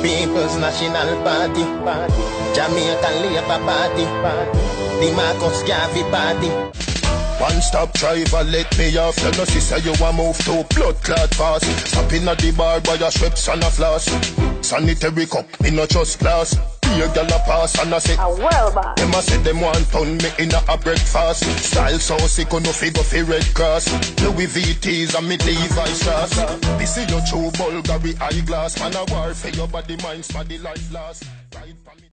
People's National Party, Jamaican Labour Party, the Marcus Garvey Party. One stop driver, let me off. You know, sister, you a move to blood clot fast. Stopping at the bar by your strips and a floss. Sanitary cup, me no just glass. Be a gal a pass and I say, them a say them want turn me in a breakfast. Style so sick, no figure fi Red Cross. Louis VTs and me Levi's straps. This is your true Bulgari eyeglass. Man a war for your body, mind, for the life last.